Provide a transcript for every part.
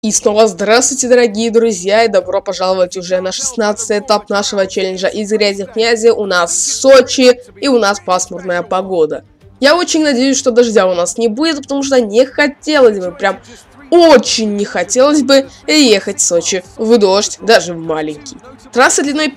И снова здравствуйте, дорогие друзья, и добро пожаловать уже на 16-й этап нашего челленджа из грязи в князи. У нас Сочи, и у нас пасмурная погода. Я очень надеюсь, что дождя у нас не будет, потому что не хотелось бы, прям очень не хотелось бы ехать в Сочи в дождь, даже в маленький. Трасса длиной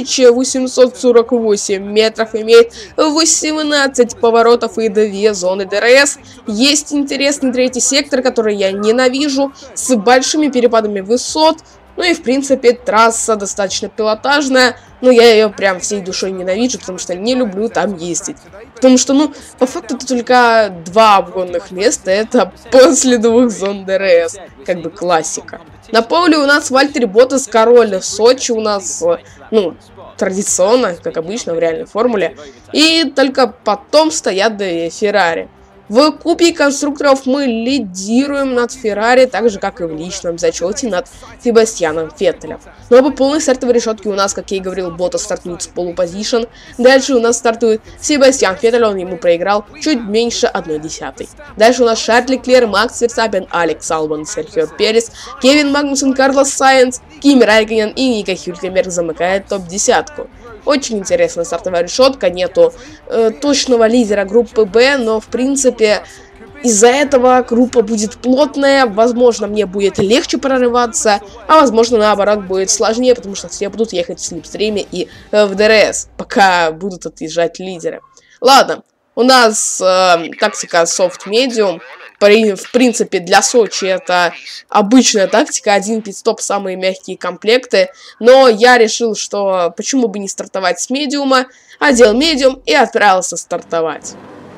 5848 метров, имеет 18 поворотов и 2 зоны ДРС. Есть интересный третий сектор, который я ненавижу, с большими перепадами высот. Ну и в принципе трасса достаточно пилотажная, но я ее прям всей душой ненавижу, потому что не люблю там ездить. Потому что, ну, по факту это только 2 обгонных места, это после 2 зон ДРС, как бы классика. На поле у нас Вальтери Ботас, король. В Сочи у нас, ну, традиционно, как обычно, в реальной формуле. И только потом стоят 2 Феррари. В кубе конструкторов мы лидируем над Феррари, так же, как и в личном зачете над Себастьяном Феттелем. Но по полной стартовой решетке у нас, как я и говорил, Ботас стартует с полупозишн. Дальше у нас стартует Себастьян Феттель, он ему проиграл чуть меньше 1/10. Дальше у нас Шарль Леклер, Макс Верстаппен, Алекс Албан, Серхио Перес, Кевин Магнусон, Карлос Сайенс, Кими Райконен и Ника Хюлькенберг замыкает топ-10. Очень интересная стартовая решетка, нету точного лидера группы Б, но в принципе из-за этого группа будет плотная, возможно мне будет легче прорываться, а возможно наоборот будет сложнее, потому что все будут ехать в слипстриме и в ДРС, пока будут отъезжать лидеры. Ладно, у нас тактика Soft Medium. В принципе, для Сочи это обычная тактика, 1 пит-стоп, самые мягкие комплекты. Но я решил, что почему бы не стартовать с медиума, одел медиум и отправился стартовать.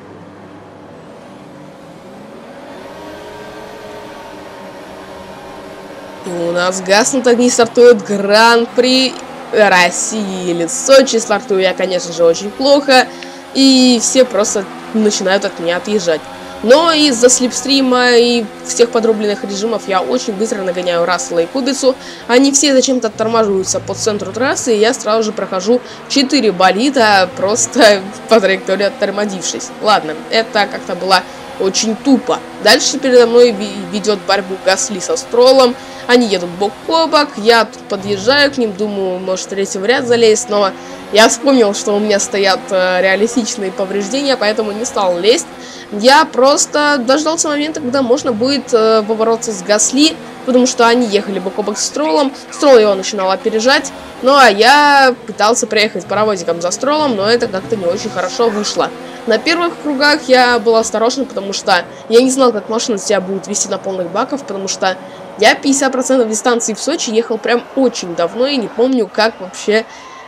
И у нас гаснут огни, стартует Гран-при России или Сочи. Стартую я, конечно же, очень плохо, и все просто начинают от меня отъезжать. Но из-за слипстрима и всех подрубленных режимов я очень быстро нагоняю Рассела и Кубицу. Они все зачем-то оттормаживаются по центру трассы, и я сразу же прохожу 4 болида, просто по траектории оттормозившись. Ладно, это как-то было очень тупо. Дальше передо мной ведет борьбу Гасли со Строллом. Они едут бок о бок, я тут подъезжаю к ним, думаю, может, в 3-й ряд залезть, но я вспомнил, что у меня стоят реалистичные повреждения, поэтому не стал лезть. Я просто дождался момента, когда можно будет побороться с Гасли, потому что они ехали бок о бок с Строллом. Стролл его начинал опережать, ну а я пытался проехать паровозиком за Строллом, но это как-то не очень хорошо вышло. На первых кругах я был осторожен, потому что я не знал, как машина себя будет вести на полных баках, потому что я 50% дистанции в Сочи ехал прям очень давно и не помню, как вообще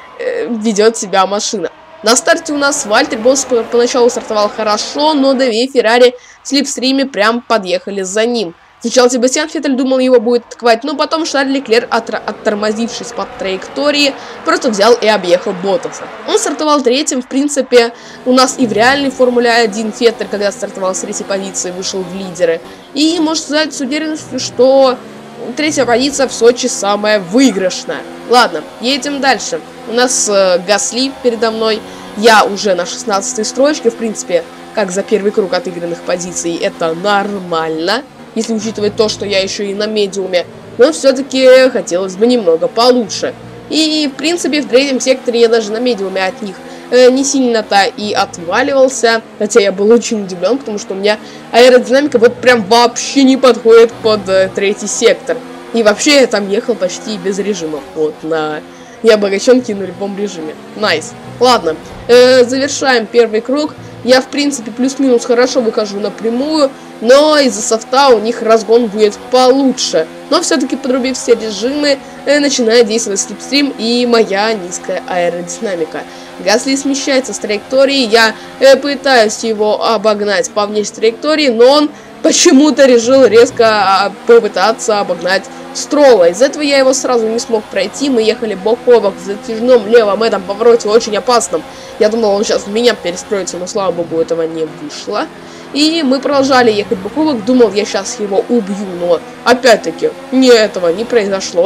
ведет себя машина. На старте у нас Вальтери Ботас поначалу стартовал хорошо, но 2 Феррари в слипстриме прям подъехали за ним. Сначала Себастьян Феттель думал, его будет атаковать, но потом Шарль Леклер, оттормозившись под траектории, просто взял и объехал Ботаса. Он стартовал 3-м, в принципе, у нас и в реальной Формуле 1 Феттель, когда стартовал с 3-й позиции, вышел в лидеры. И можно сказать с уверенностью, что 3-я позиция в Сочи самая выигрышная. Ладно, едем дальше. У нас Гасли передо мной, я уже на 16-й строчке, в принципе, как за первый круг отыгранных позиций, это нормально. Если учитывать то, что я еще и на медиуме, но все-таки хотелось бы немного получше. И, в принципе, в 3-м секторе я даже на медиуме от них не сильно-то и отваливался. Хотя я был очень удивлен, потому что у меня аэродинамика вот прям вообще не подходит под 3-й сектор. И вообще я там ехал почти без режимов. Вот, на необогащенке на любом режиме. Найс. Ладно, завершаем первый круг. Я, в принципе, плюс-минус хорошо выхожу напрямую, но из-за софта у них разгон будет получше. Но все-таки, подрубив все режимы, начинает действовать слипстрим и моя низкая аэродинамика. Гасли смещается с траектории, я пытаюсь его обогнать по внешней траектории, но он почему-то решил резко попытаться обогнать Стролла. Из-за этого я его сразу не смог пройти. Мы ехали бок о бок в затяжном левом этом повороте, очень опасном. Я думал, он сейчас в меня перестроится, но, слава богу, этого не вышло. И мы продолжали ехать бок о бок. Думал, я сейчас его убью, но опять-таки этого не произошло.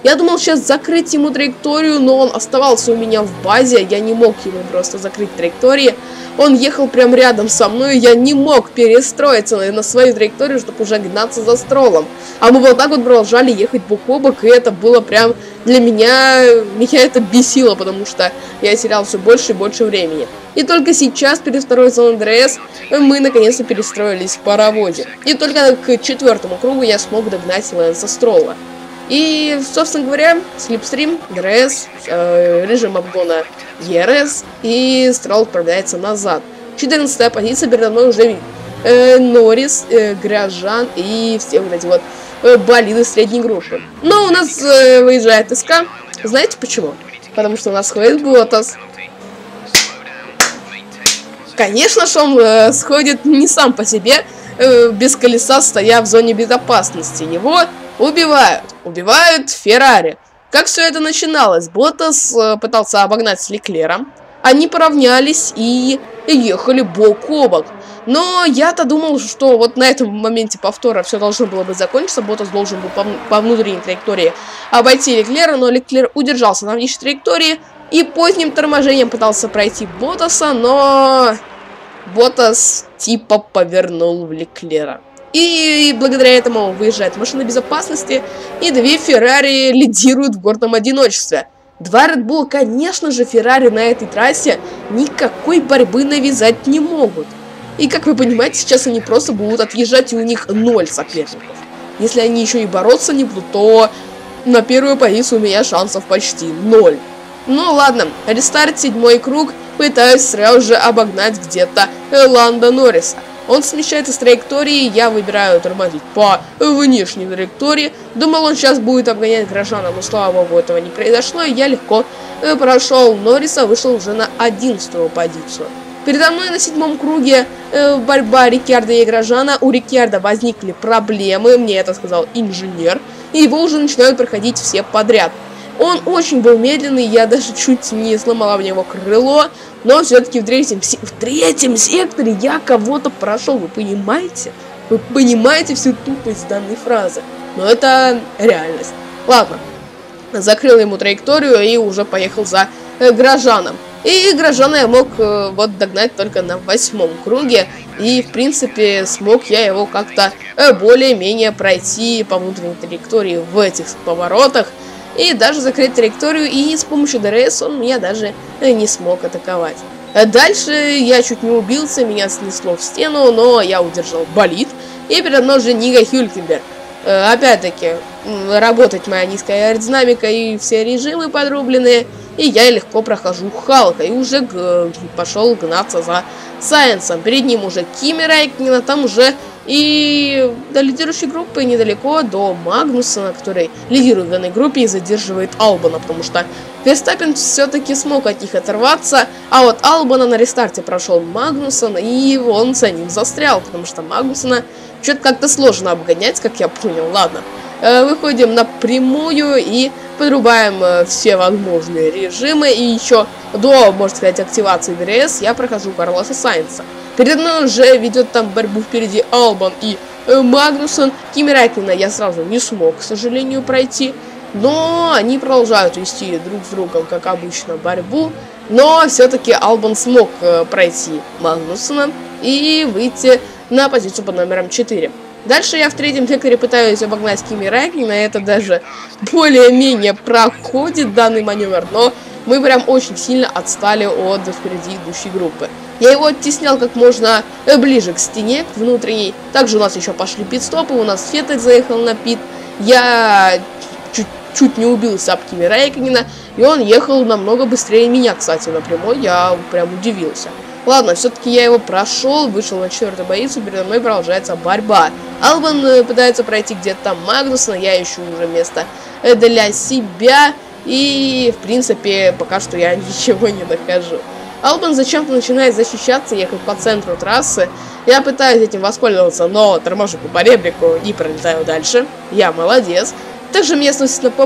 Я думал сейчас закрыть ему траекторию, но он оставался у меня в базе. Я не мог ему просто закрыть траектории. Он ехал прям рядом со мной, и я не мог перестроиться на свою траекторию, чтобы уже гнаться за Строллом. А мы вот так вот продолжали ехать бок о бок, и это было прям для меня это бесило, потому что я терял все больше и больше времени. И только сейчас, перед второй зоной ДРС, мы наконец-то перестроились в паровозе. И только к 4-му кругу я смог догнать Лэнса Стролла. И, собственно говоря, слипстрим, ДРС, режим обгона ЕРС, и Стролл отправляется назад. 14-я позиция, передо мной уже Норрис, Грожан и все вот эти вот болиды средней группы. Но у нас выезжает СК. Знаете почему? Потому что у нас сходит Ботас. Конечно же, он сходит не сам по себе, без колеса, стоя в зоне безопасности. Его убивают Феррари. Как все это начиналось? Ботас пытался обогнать с Леклером. Они поравнялись и ехали бок о бок. Но я-то думал, что вот на этом моменте повтора все должно было бы закончиться. Ботас должен был по внутренней траектории обойти Леклера, но Леклер удержался на внешней траектории и поздним торможением пытался пройти Ботаса, но Ботас типа повернул в Леклера. И благодаря этому выезжает машина безопасности, и 2 Феррари лидируют в гордом одиночестве. 2 Red Bull, конечно же, Феррари на этой трассе никакой борьбы навязать не могут. И как вы понимаете, сейчас они просто будут отъезжать, и у них 0 соперников. Если они еще и бороться не будут, то на первую позицию у меня шансов почти 0. Ну ладно, рестарт, 7-й круг, пытаюсь сразу же обогнать где-то Ландо Норриса. Он смещается с траектории, я выбираю тормозить по внешней траектории. Думал, он сейчас будет обгонять Грожана, но слава богу, этого не произошло, и я легко прошел Норриса, вышел уже на 11-ю позицию. Передо мной на 7-м круге борьба Рикьярдо и Грожана. У Рикьярдо возникли проблемы, мне это сказал инженер, и его уже начинают проходить все подряд. Он очень был медленный, я даже чуть не сломала в него крыло, но все-таки в третьем секторе я кого-то прошел, вы понимаете? Вы понимаете всю тупость данной фразы? Но это реальность. Ладно, закрыл ему траекторию и уже поехал за Грожаном. И Грожана я мог вот догнать только на 8-м круге, и в принципе смог я его как-то более-менее пройти по внутренней траектории в этих поворотах. И даже закрыть траекторию, и с помощью ДРС он меня даже не смог атаковать. Дальше я чуть не убился, меня снесло в стену, но я удержал болид. И передо мной же Нико Хюлькенберг. Опять-таки, работать моя низкая аэродинамика и все режимы подрубленные. И я легко прохожу Халка, и уже пошел гнаться за Сайенсом. Перед ним уже Кими Рэйкконен, там уже и до лидирующей группы недалеко, до Магнусона, который лидирует в данной группе и задерживает Албона, потому что Верстаппен все-таки смог от них оторваться, а вот Албона на рестарте прошел Магнусон, и он за ним застрял, потому что Магнусона что-то как-то сложно обгонять, как я понял. Ладно, выходим на прямую и подрубаем все возможные режимы, и еще до, можно сказать, активации ДРС я прохожу Карлоса Сайнса. Передо мной уже ведет там борьбу впереди Албон и Магнусон. Кими Рэйкконена я сразу не смог, к сожалению, пройти. Но они продолжают вести друг с другом, как обычно, борьбу. Но все-таки Албон смог пройти Магнусона и выйти на позицию под номером 4. Дальше я в 3-м секторе пытаюсь обогнать Кими Рэйкконена. Это даже более-менее проходит данный маневр, но мы прям очень сильно отстали от впереди идущей группы. Я его оттеснял как можно ближе к стене, к внутренней. Также у нас еще пошли пит-стопы, у нас Феттель заехал на пит. Я чуть не убился об Кими Рэйкконена, и он ехал намного быстрее меня, кстати, напрямую. Я прям удивился. Ладно, все-таки я его прошел, вышел на 4-ю позицию, передо мной продолжается борьба. Албон пытается пройти где-то там Магнусона, я ищу уже место для себя. И, в принципе, пока что я ничего не нахожу. Албон зачем-то начинает защищаться, ехать по центру трассы. Я пытаюсь этим воспользоваться, но торможу по поребрику и пролетаю дальше. Я молодец. также местность на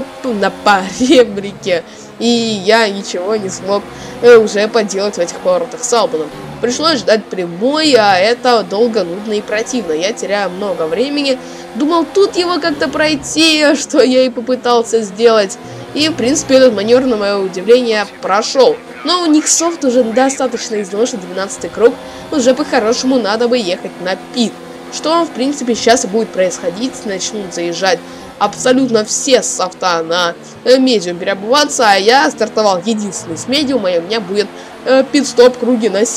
поребрике, и я ничего не смог уже поделать в этих поворотах с Албаном. Пришлось ждать прямой, а это долго, нудно и противно. Я теряю много времени. Думал тут его как-то пройти, что я и попытался сделать. И, в принципе, этот маневр, на мое удивление, прошел. Но у них софт уже достаточно изношен, 12-й круг. Уже по-хорошему надо бы ехать на пит. Что, в принципе, сейчас и будет происходить. Начнут заезжать абсолютно все софта на медиум переобуваться, а я стартовал единственный с медиума, и у меня будет пит-стоп круги на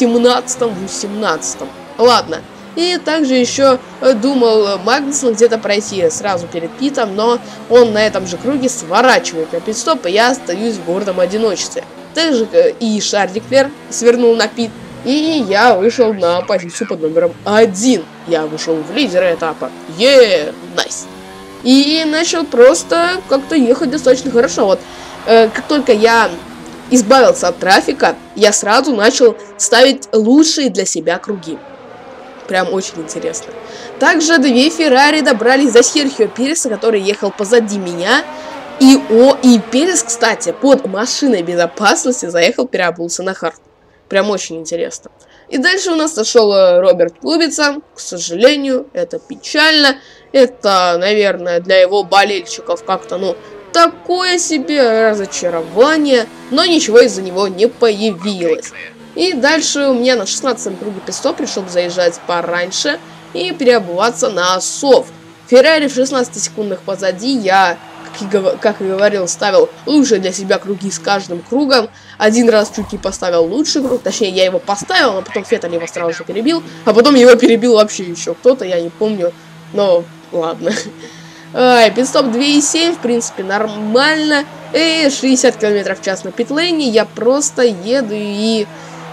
17-18. Ладно. И также еще думал Магнусон где-то пройти сразу перед питом, но он на этом же круге сворачивает на пит-стоп, и я остаюсь в гордом одиночестве. Также и Шарль Леклер свернул на пит, и я вышел на позицию под номером 1. Я вышел в лидера этапа. Найс. И начал просто как-то ехать достаточно хорошо. Вот как только я избавился от трафика, я сразу начал ставить лучшие для себя круги. Прям очень интересно. Также две Феррари добрались до Серхио Переса, который ехал позади меня. И Перес, кстати, под машиной безопасности заехал, переобулся на хард. Прям очень интересно. И дальше у нас зашел Роберт Кубица. К сожалению, это печально. Это, наверное, для его болельщиков как-то, ну, такое себе разочарование. Но ничего из-за него не появилось. И дальше у меня на 16-м круге пит-стоп пришел заезжать пораньше и переобуваться на софт. Феррари в 16 секундах позади. Я, как и говорил, ставил лучшие для себя круги с каждым кругом. Один раз чуть не поставил лучший круг, точнее я его поставил, но потом Феттель его сразу же перебил, а потом его перебил вообще еще кто-то, я не помню, но ладно. Пит-стоп 2.7, в принципе, нормально. И 60 км в час на питлейне. Я просто еду, и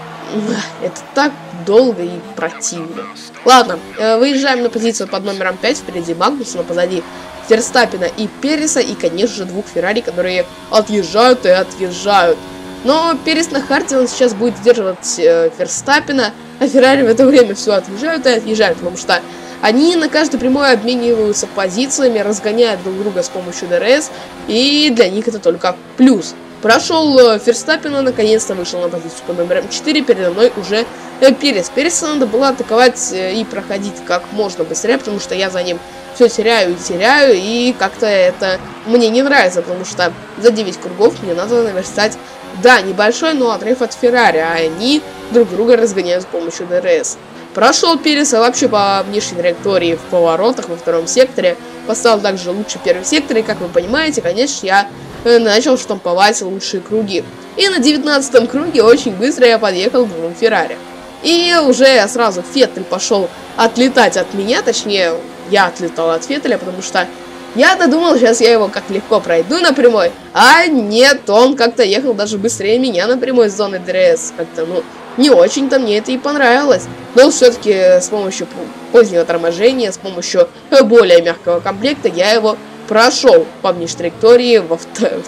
это так долго и противно. Ладно, выезжаем на позицию под номером 5. Впереди Магнусона, позади Ферстаппена и Переса. И, конечно же, двух Феррари, которые отъезжают и отъезжают. Но Перес на харде, он сейчас будет сдерживать Ферстаппена, а Феррари в это время все отъезжают и отъезжают, потому что они на каждой прямой обмениваются позициями, разгоняют друг друга с помощью ДРС, и для них это только плюс. Прошел Ферстаппена, наконец-то вышел на позицию под номером 4, передо мной уже Перес. Переса надо было атаковать и проходить как можно быстрее, потому что я за ним все теряю, и как-то это мне не нравится, потому что за 9 кругов мне надо наверстать, да, небольшой, но отрыв от Феррари, а они друг друга разгоняют с помощью ДРС. Прошел Переса вообще по внешней траектории в поворотах во втором секторе, поставил также лучший первый сектор, и, как вы понимаете, конечно, я начал штамповать лучшие круги. И на 19-м круге очень быстро я подъехал к двум Феррари. И уже сразу Феттель пошел отлетать от меня, точнее, я отлетал от Феттеля, потому что я-то думал, сейчас я его как легко пройду на прямой, а нет, он как-то ехал даже быстрее меня на прямой с зоны ДРС. Как-то, ну, не очень-то мне это и понравилось. Но все-таки с помощью позднего торможения, с помощью более мягкого комплекта я его прошел по внешней траектории в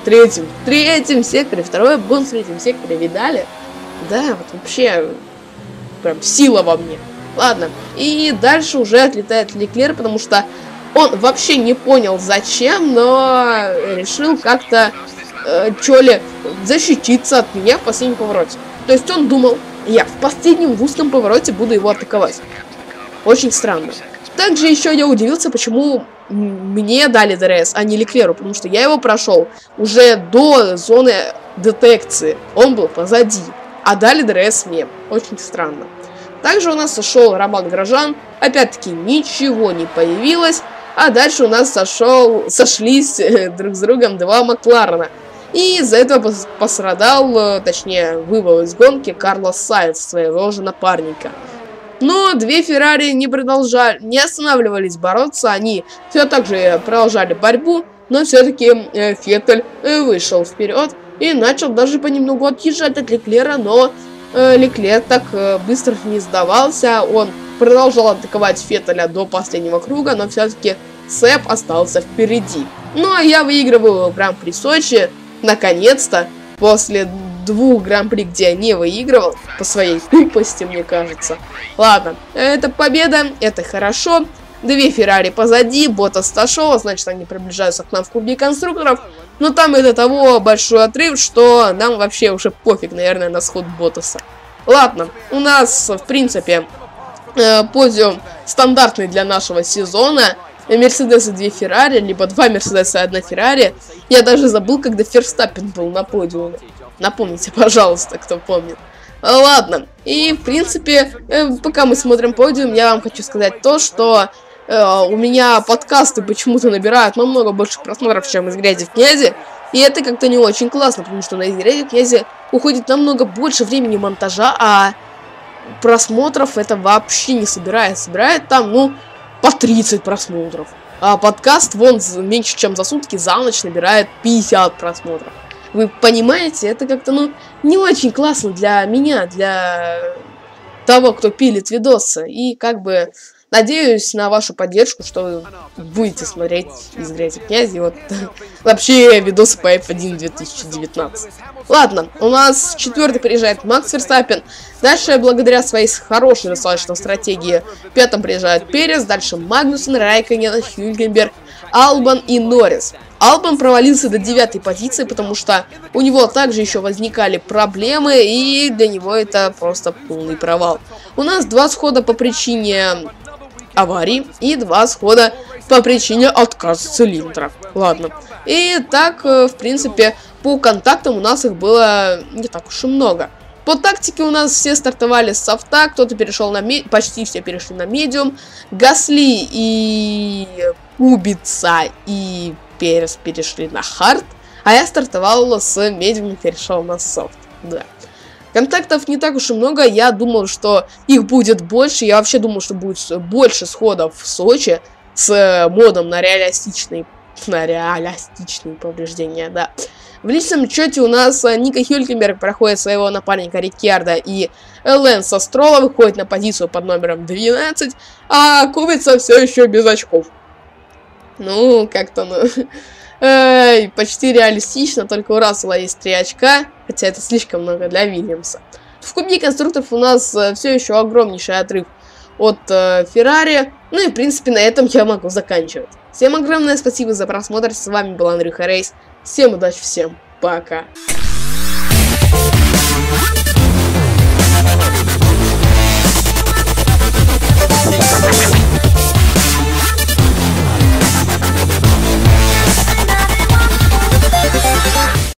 третьем секторе. Второй обгон в третьем секторе, видали? Да, вот вообще прям сила во мне. Ладно, и дальше уже отлетает Леклер, потому что он вообще не понял зачем, но решил как-то защититься от меня в последнем повороте. То есть он думал, я в последнем в узком повороте буду его атаковать. Очень странно. Также еще я удивился, почему мне дали ДРС, а не Леклеру, потому что я его прошел уже до зоны детекции. Он был позади, а дали ДРС мне. Очень странно. Также у нас сошел Роман Грожан. Опять-таки ничего не появилось. А дальше у нас сошлись друг с другом два Макларена. И из-за этого пострадал, точнее, вывел из гонки Карлос Сайнс, своего же напарника. Но две Феррари не останавливались бороться, они все так же продолжали борьбу, но все-таки Феттель вышел вперед и начал даже понемногу отъезжать от Леклера, но Леклер так быстро не сдавался, он продолжал атаковать Феттеля до последнего круга, но все-таки Сэп остался впереди. Ну а я выигрываю Гран-при Сочи, наконец-то, после двух Гран-при, где я не выигрывал, по своей тупости, мне кажется. Ладно, это победа, это хорошо. Две Феррари позади, Ботас отошел, значит, они приближаются к нам в Кубке конструкторов. Но там и до того большой отрыв, что нам вообще уже пофиг, наверное, на сход Ботаса. Ладно, у нас, в принципе, подиум стандартный для нашего сезона. Мерседес и 2 Феррари, либо 2 Мерседеса и 1 Феррари. Я даже забыл, когда Ферстаппен был на подиуме. Напомните, пожалуйста, кто помнит. Ладно, и в принципе, пока мы смотрим подиум, я вам хочу сказать то, что у меня подкасты почему-то набирают намного больше просмотров, чем из грязи в князи. И это как-то не очень классно, потому что на из грязи в князи уходит намного больше времени монтажа, а просмотров это вообще не собирает. Собирает там, ну, по 30 просмотров. А подкаст вон меньше, чем за сутки, за ночь набирает 50 просмотров. Вы понимаете, это как-то, ну, не очень классно для меня, для того, кто пилит видосы. И как бы надеюсь на вашу поддержку, что вы будете смотреть из грязи князи. Вот вообще видосы по F1 2019. Ладно, у нас 4-й приезжает Макс Ферстаппен. Дальше, благодаря своей хорошей достаточно стратегии, 5-м приезжает Перес. Дальше Магнусен, Райконен, Хюлькенберг, Албан и Норрис. Албан провалился до 9-й позиции, потому что у него также еще возникали проблемы, и для него это просто полный провал. У нас 2 схода по причине аварии и 2 схода по причине отказа цилиндра. Ладно. И так, в принципе, по контактам у нас их было не так уж и много. По тактике у нас все стартовали с софта, кто-то перешел на почти все перешли на медиум. Гасли и Кубица и Перес перешли на хард, а я стартовал с медиум и перешел на софт. Да. Контактов не так уж и много, я думал, что их будет больше, я вообще думал, что будет больше сходов в Сочи с модом на реалистичные повреждения, да. В личном счете у нас Ника Хюлькенберг проходит своего напарника Рикьярда, и Лэнса Строла выходит на позицию под номером 12, а Кубица все еще без очков. Ну, как-то, ну, почти реалистично, только у Рассела есть 3 очка, хотя это слишком много для Вильямса. В Кубке конструкторов у нас все еще огромнейший отрыв от Феррари, ну и, в принципе, на этом я могу заканчивать. Всем огромное спасибо за просмотр, с вами был Андрюха Рейс, всем удачи, всем пока.